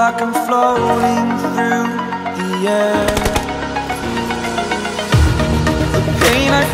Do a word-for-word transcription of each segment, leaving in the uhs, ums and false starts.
like I'm floating through the air. The pain I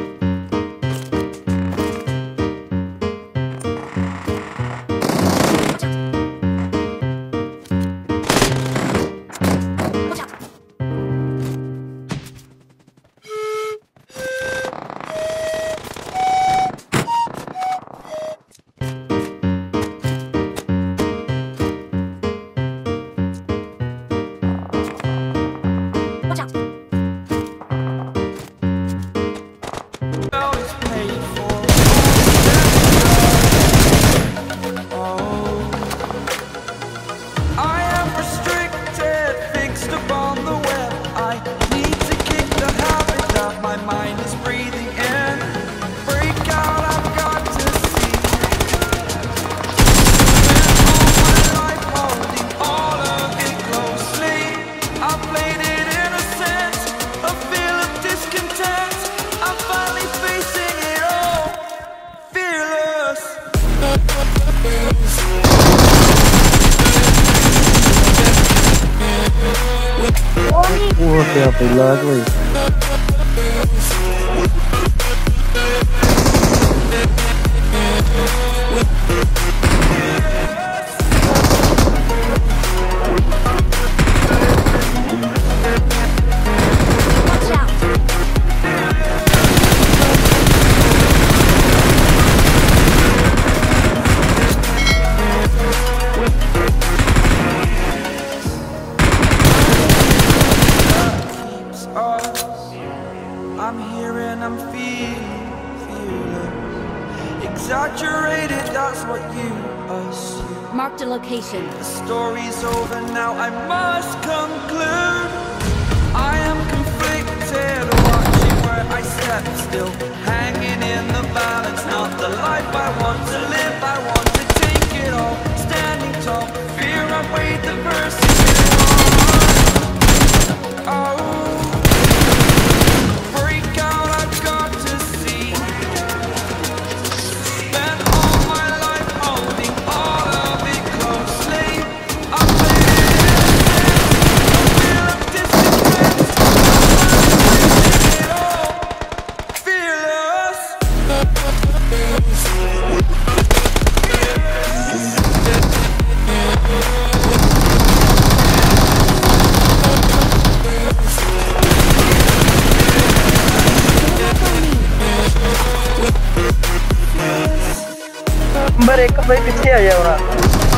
Ủa kìa phải lớn rồi. I'm here and I'm feeling fearless. Exaggerated, that's what you assume. Marked a location. The story's over now, I must conclude. I am conflicted, watching where I step still, hanging in the balance. Not the life I want to live, I want to take it all. Standing tall, fear I weighed the persevere on. Oh, Mereka baik kecil ya orang.